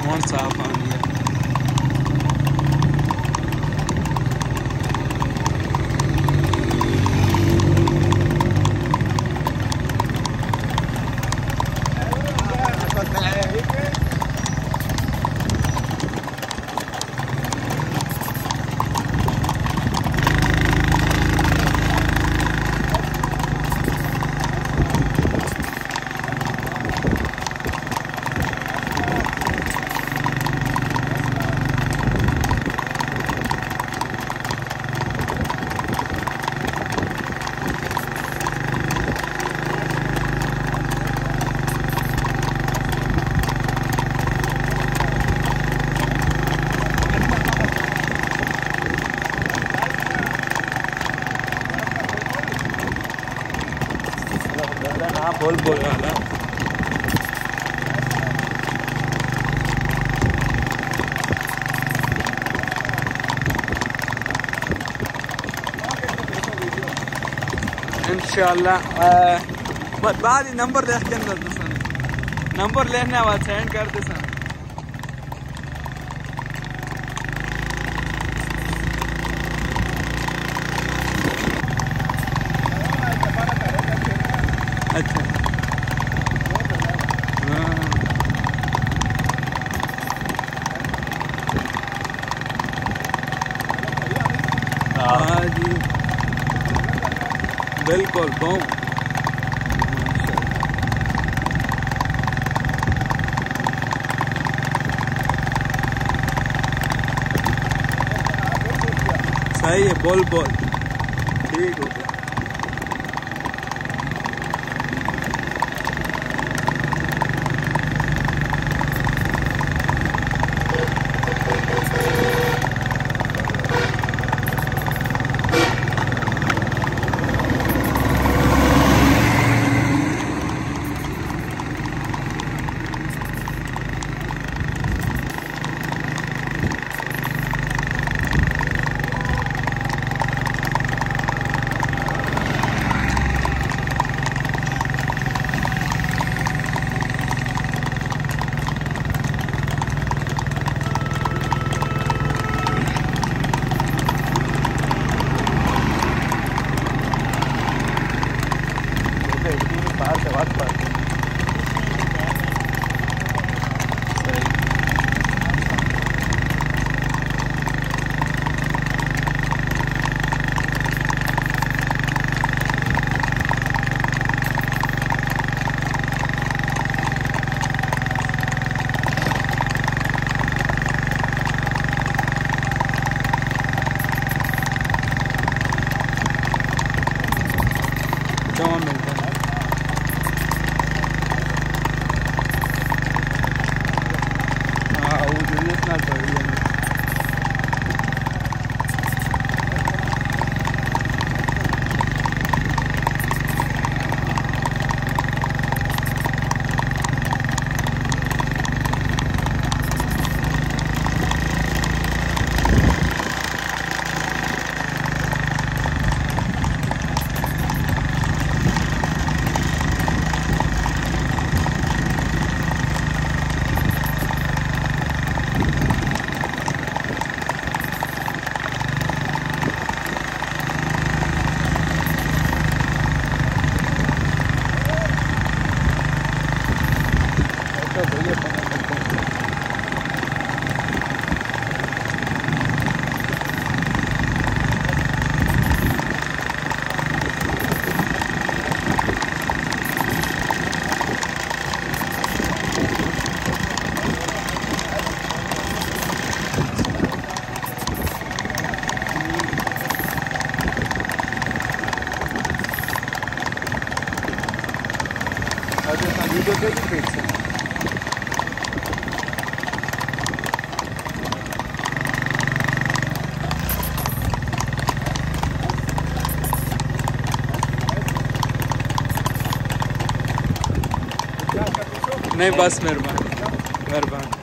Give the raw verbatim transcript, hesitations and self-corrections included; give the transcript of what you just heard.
बहुत साफ पानी है। हाँ बोल बोल रहा इंशाल्लाह। बाद ही नंबर देख के अंदर नंबर लेने बाद सेंड कर दे सन। अच्छा हाँ जी बिल्कुल बम। सही है बोल बोल ठीक हो गया। बाहर से बात बात जमा मिलता है। हाँ वो जो इतना चाहिए वीडियो पे भी भेज सकते नहीं बस मेहरबानी मेहरबानी।